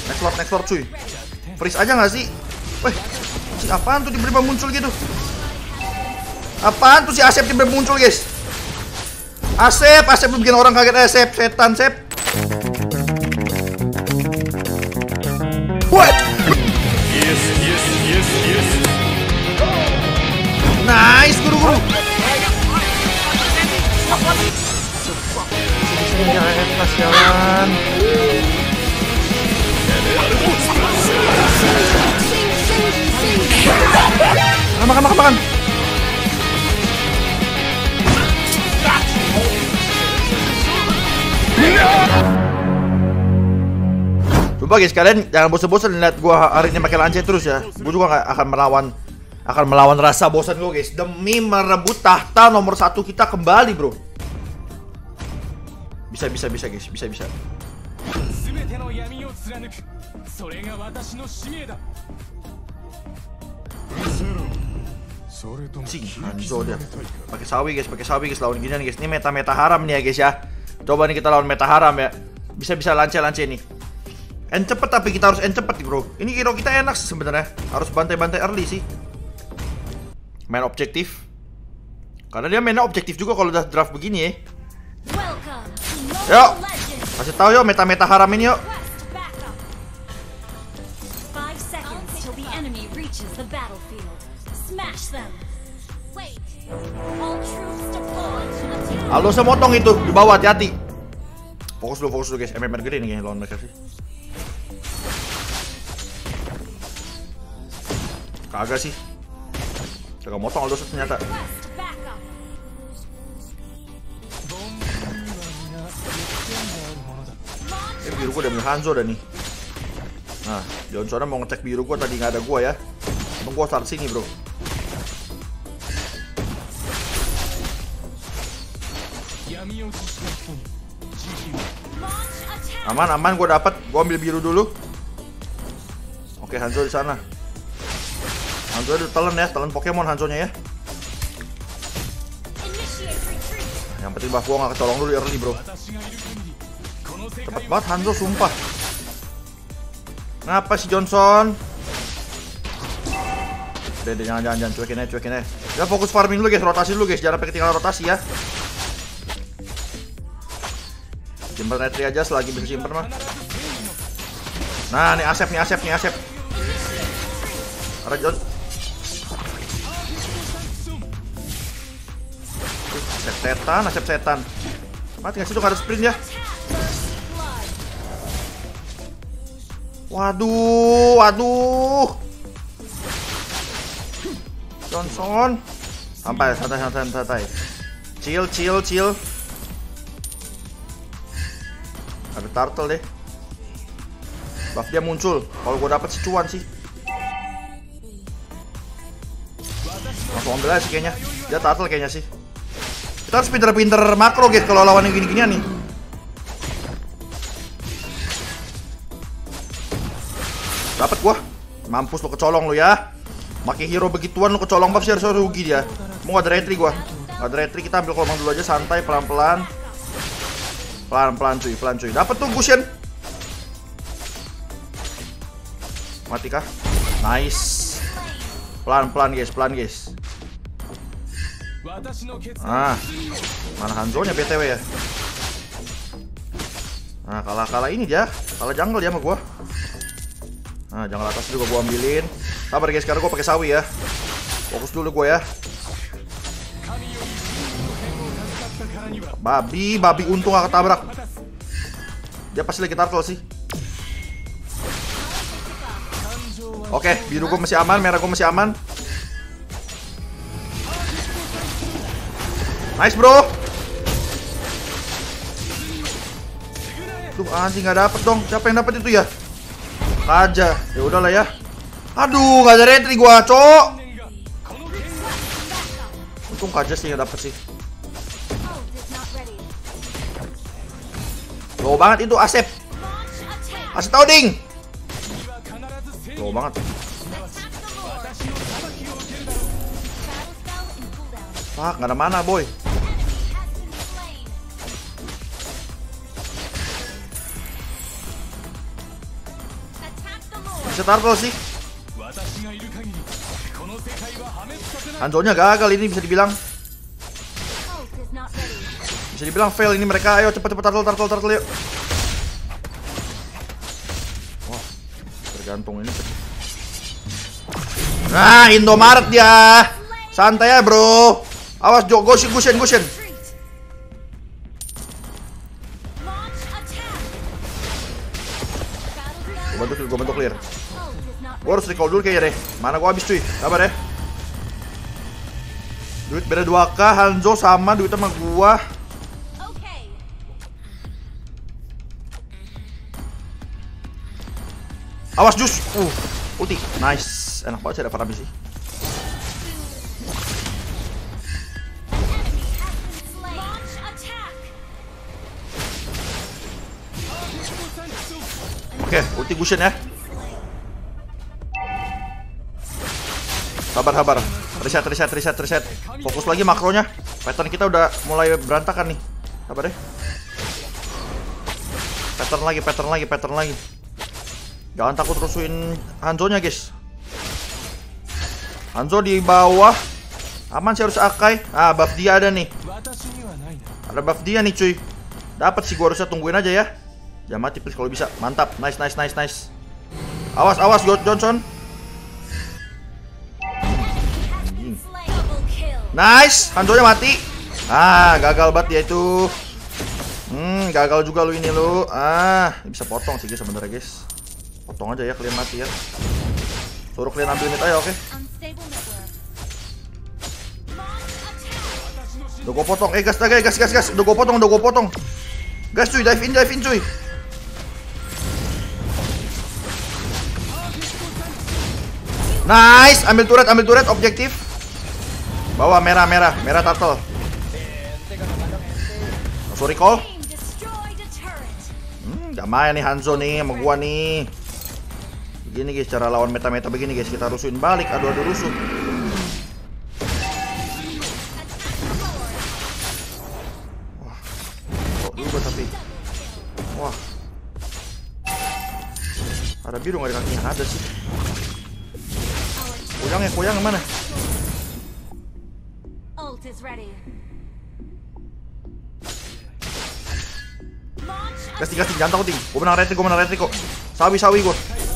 Next Lord cuy. Freeze aja gak sih? Weh, si apaan tuh tiba-tiba muncul gitu? Apaan tuh si Asep tiba-tiba muncul guys? Asep lu bikin orang kaget. Asep, setan Sep. What? Yes. Nice guru. Jalan. Makan. Coba guys, kalian jangan bosan-bosan lihat gua hari ini pakai lance terus ya. Gua juga akan melawan rasa bosan gua guys, demi merebut tahta nomor 1 kita kembali, bro. Bisa guys, bisa. Si Hanzo dia pakai sawi guys lawan ginian guys. Ini meta haram nih ya guys ya. Coba nih kita lawan meta haram ya. Bisa lance nih. End cepet, tapi kita harus end cepet nih bro. Ini hero kita enak sih sebenarnya. Harus bantai early sih. Main objektif. Karena dia mainnya objektif juga kalau udah draft begini ya. Yuk, kasih tahu yuk meta haram ini yuk. Halo, saya motong itu di bawah, hati-hati. Fokus dulu guys. MMR gede nih lawan mereka sih. Kagak sih. Kagak motong Aldo ternyata. Biru gua udah punya Hanzo dah nih. Nah, Johnson mau ngecek biru gua, tadi nggak ada gua ya. Untung gua start sini bro. Aman, gua dapat. Gua ambil biru dulu. Oke, Hanzo di sana. Hanzo ada telan Pokemon Hanzonya ya. Yang penting buff gua nggak kecolong dulu early bro. Cepet banget Hanzo sumpah. Ngapa sih Johnson? Udah jangan cuekin aja. Ya fokus farming dulu guys, rotasi dulu guys, jangan sampai ketinggalan rotasi ya. Simpen retri aja selagi bisa simpen mah. Nah, nih Asep. Ada John. Asep setan. Mati nggak sih tuh, ada sprint ya? Waduh. Johnson. Santai. Chill. Ada turtle deh. Buff dia muncul. Kalau gue dapet si cuan sih. Langsung ambil aja sih kayaknya. Dia turtle kayaknya sih. Kita harus pinter-pinter makro guys kalau lawan yang gini-ginian nih. Dapat gua. Mampus lu, kecolong lu ya. Pakai hero begituan lu kecolong buff sih, harus rugi dia. Mau ada retri gua. Gak ada retri, kita ambil kolong dulu aja, santai, pelan-pelan. Pelan-pelan cuy. Dapat tuh Gusion. Mati kah? Nice. Pelan guys. Mana Hanzo-nya BTW ya? Nah, kalah ini dia. Kalah jungle dia sama gua. Nah, jungle atas juga gua ambilin. Sabar guys, sekarang gua pakai sawi ya. Fokus dulu gua ya. Babi untung gak ketabrak. Dia pasti lagi turtle sih. Oke, biru gua masih aman, merah gua masih aman. Nice bro. Tuh anjing nggak dapet dong. Siapa yang dapet itu ya? Aja. Ya udahlah ya. Aduh, nggak ada retri gua, cok. Untung Kaja sih yang dapet sih. Low banget itu Asep. Kasih tau ding. Low banget. Fuck, nggak ada mana boy. bisa turtle sih. Hanzo-nya gagal ini bisa dibilang. Bisa dibilang fail ini mereka. Ayo cepet-cepet turtle yuk. Wah, tergantung ini. Nah, Indomaret dia. Santai ya, bro. Awas, Goshen. Gue bantu clear. Gue harus recall dulu kayaknya deh. Mana gue habis cuy. Sabar ya. Duit beda 2k. Hanzo sama duit sama gua. Awas jus. Ulti. Nice. Enak banget sih ada Farami sih. Oke, ulti Gushen ya. Sabar. Reset. Fokus lagi makronya. Pattern kita udah mulai berantakan nih. Sabar deh. Pattern lagi. Jangan takut rusuhin Hanzo-nya, guys. Hanzo di bawah. Aman sih harus Akai. Ah, buff dia ada nih. Ada buff dia nih, cuy. Dapat sih, gua harusnya tungguin aja ya. Jangan mati please kalau bisa. Mantap. Nice. Awas Johnson. Nice. Hanzo-nya mati. Ah, gagal banget dia itu. Gagal juga lu ini lu. Bisa potong sih guys sebenarnya, guys. Potong aja ya, kalian mati ya. Suruh kalian ambil mid aja, oke? Udah gua potong. Gas. Udah gua potong. Gas cuy, dive in cuy. Nice, ambil turret objektif. Bawa merah turtle. Sorry call. Gak main nih Hanzo nih sama gua nih. Begini guys cara lawan meta-meta begini guys, kita rusuhin balik, adu rusuh. Wah. Kok juga tapi. Wah. Ada biru nggak di kakinya? Ada sih. Koyang mana? Gas, jangan takut ting. Gue menang retri kok. Sawi gue.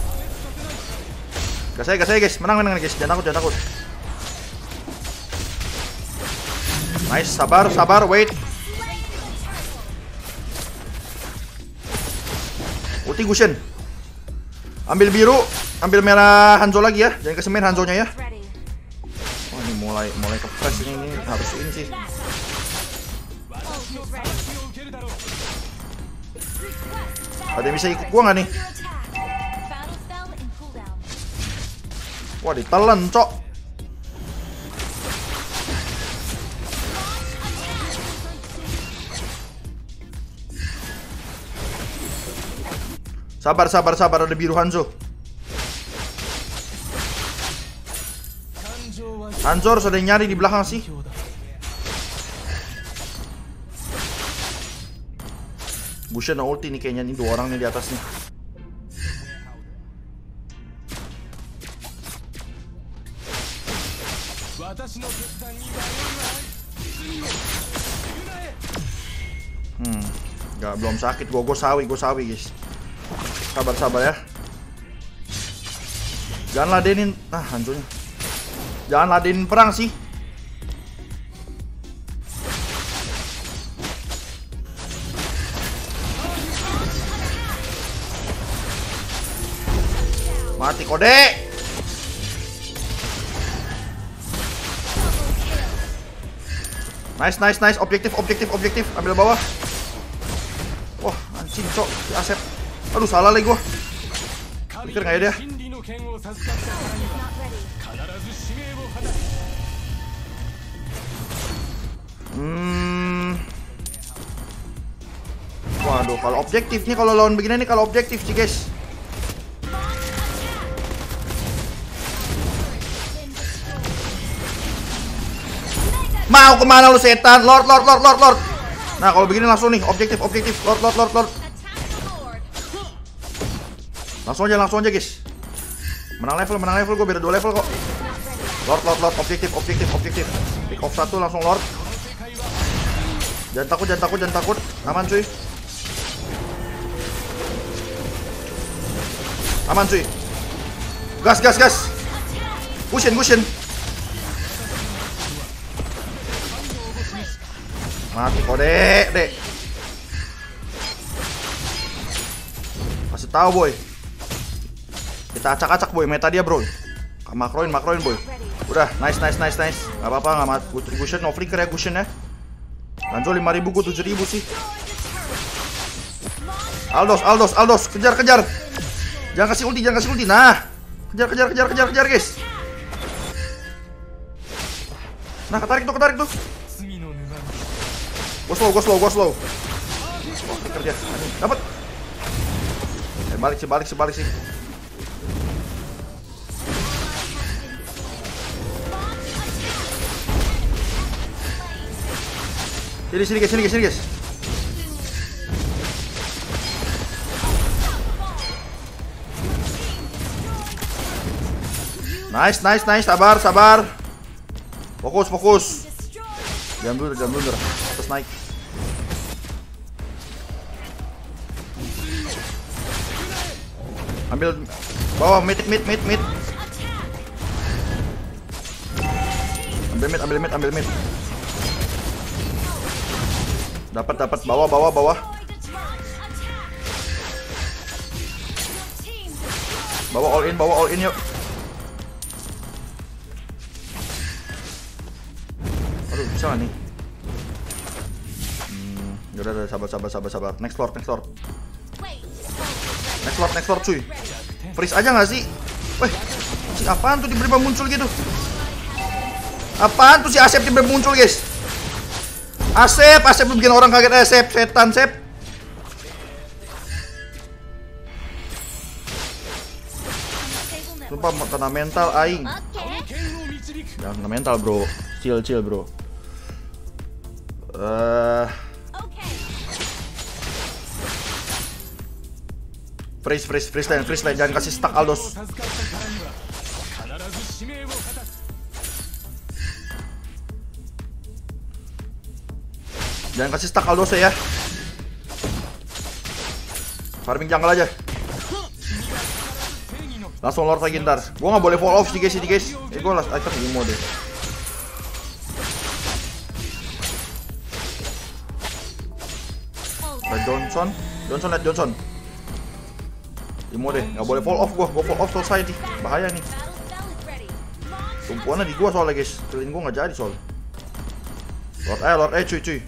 Gas aja guys. Menang guys. Jangan takut. Nice, sabar, wait. Ulti Gushen. Ambil biru, ambil merah Hanzo lagi ya. Jangan kesemen Hanzo-nya ya. Oh, ini mulai kepres ini harus ini sih. Ada yang bisa ikut gua nggak nih? Wah, ditelan, cok. Sabar, ada biru Hanzo. Hanzo harus ada yang nyari di belakang sih. Gushen ulti nih kayaknya nih, 2 orang nih di atas nih. Belum sakit gue sawi guys. Sabar ya. Jangan ladenin Hanzo-nya. Jangan ladenin perang sih. Mati kode. Nice. Objektif. Ambil bawah. Wah, anjing cok, si Asep. Aduh, salah lagi gua. Pikir nggak ya dia? Waduh, kalau objektif nih, kalau lawan begini nih, kalau objektif sih guys. Mau kemana lu setan? Lord. Nah, kalau begini langsung nih, objektif. Lord. Langsung aja guys. Menang level gue beda 2 level kok. Lord, objektif. Pick off 1 langsung Lord. Jangan takut. Aman cuy. Gas. Cushion. Mati kode, dek. Kasih tahu boy. Kita acak-acak boy, meta dia bro. Makroin boy. Udah, nice. Gak apa-apa, gak mati. Cushion, no flicker ya cushion ya. Lanjut 5.000, gue 7.000 sih. Aldos, kejar. Jangan kasih ulti. Nah, kejar guys. Nah, ketarik tuh. Gue slow. Kerja. Dapat. Balik sih. Sini guys. Nice. Sabar. Fokus. Jangan blunder. Terus naik. Ambil bawah mid. Ambil mid. Dapat bawah. Bawa all in yuk. Aduh, bisa gak nih? Udah, sabar. Next Lord cuy. Freeze aja gak sih? Weh, apaan tuh tiba-tiba muncul gitu? Apaan tuh si Asep tiba-tiba muncul guys? Asep bikin orang kaget. Setan Sep. Sumpah kena mental aing. Jangan kena mental bro. Chill bro. Freeze line. Jangan kasih stuck Aldos. Jangan kasih stuck Aldos ya. Farming jungle aja. Langsung Lord lagi ntar. Gua nggak boleh fall off sih guys. Gua last item di mode. Johnson. Imo deh, nggak boleh fall off gua fall off selesai nih, bahaya nih. Tumpuannya di gua soalnya guys, killin gua nggak jadi soal. Lord cuy.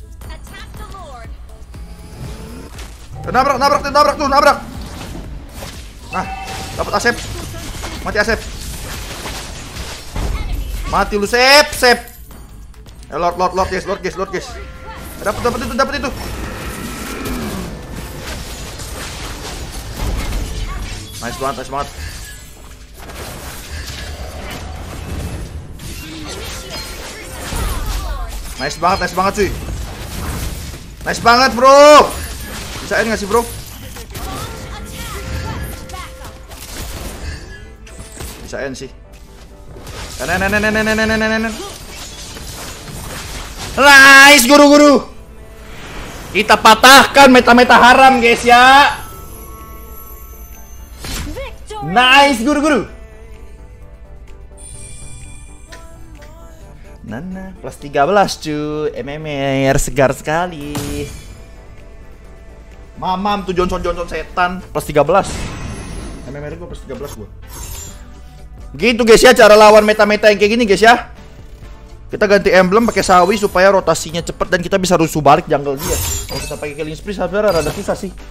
Nabrak. Nah, dapat Asep. Mati Asep. Mati lu Sep. Lord guys. Dapat itu. Nice banget. Nice banget cuy. Nice banget bro. Bisain nggak sih bro? Bisain sih. Nice guru. Kita patahkan meta haram guys ya. Nice guru. Nana plus 13 cuy. MMR segar sekali. Mamam tuh Johnson setan plus 13. MMR gue plus 13 gue. Gitu guys ya cara lawan meta-meta yang kayak gini guys ya. Kita ganti emblem pakai sawi supaya rotasinya cepet dan kita bisa rusuh balik jungle dia. Kalau kita pakai killing spree sebenarnya rada susah sih.